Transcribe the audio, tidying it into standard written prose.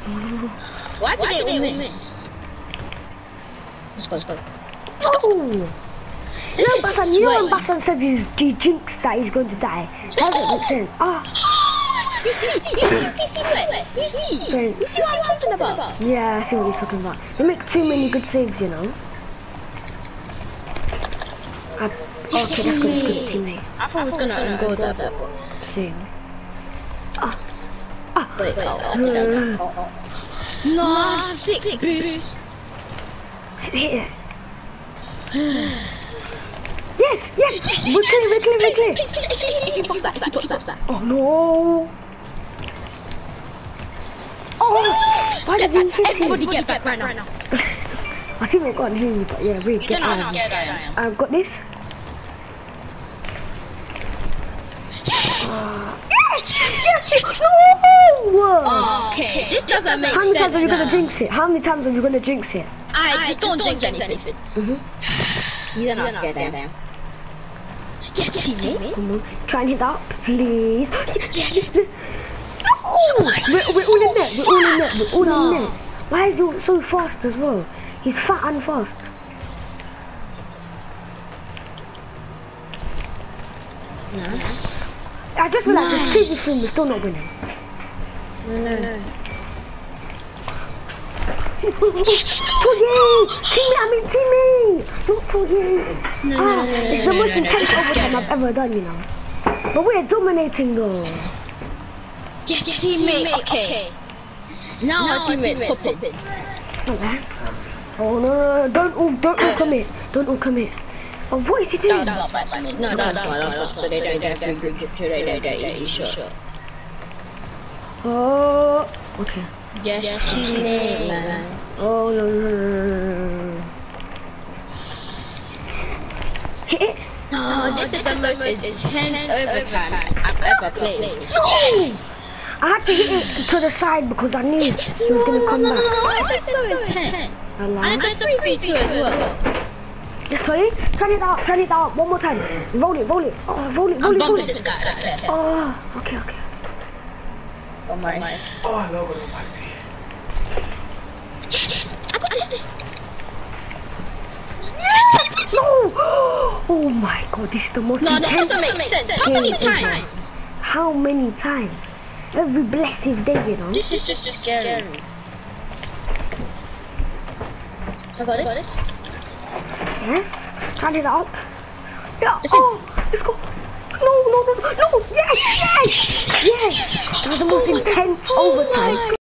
Why did they all miss? Let's go. Oh! No, Basan, you know when Basan says he jinxed that he's going to die. That doesn't make sense. Ah! You see what I'm talking about? Yeah, I see what he's talking about. They make too many good saves, you know. Okay, that's good teammate. I thought I was gonna go that bit. Same. Wait, no, 6 boost. Hit it. Yes! We're clear. If you box that. Oh no! Oh! Why did we hit him? Everybody get back right now. I think they got him, but yeah, really get out. I've got this. Yes! No! Okay, this doesn't make sense. How many times are you gonna jinx it? How many times are you gonna jinx it? I just don't jinx anything. You're not scared, damn. Yes, teammate. Come on, try and hit that, please. Yes. Oh, we're all in there. Why is he so fast as well? He's fat and fast. Nice. I just realized this previous film, we're still not winning. No. Teammate! Not for you! No, it's the most intense overtime I've ever done, you know. But we're dominating though. Yes, teammate, okay. Now our teammate's popping. Not that. Oh no, don't all commit. Oh, what is he doing? That's not bad. No, that's not. So they don't get free group, so they don't get easy shot. Oh, okay. Yes, teammate, man. Oh no. Hit it. Oh, this is the most intense overtime I've ever played. Yes! I had to hit it to the side because I knew he was gonna come back. Why is it so intense? And it's a 3v2 as well. Yes, please. Turn it out. One more time. Roll it. Oh, roll it. I'm bumping this guy. Oh, okay. Oh my. Oh, I love it. Yes! I got this! No! Oh my god, this is the most intense. No, that doesn't make sense. How many times? Every blessed day, you know. This is just scary. I got this. Yes. Turn it up. Yeah. Listen. Oh, let's go. No. Yes. This is the most intense overtime.